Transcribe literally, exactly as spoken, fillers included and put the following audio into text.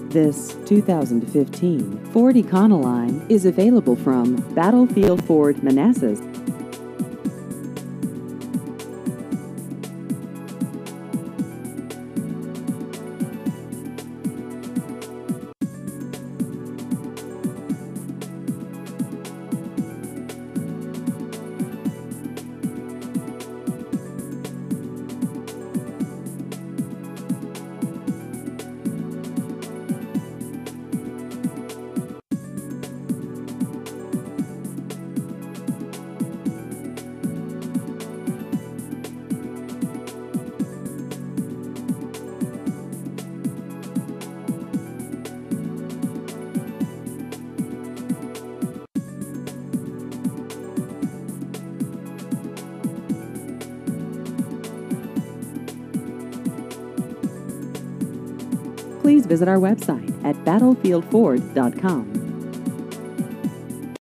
This two thousand fifteen Ford Econoline is available from Battlefield Ford Manassas. Please visit our website at battlefield ford dot com.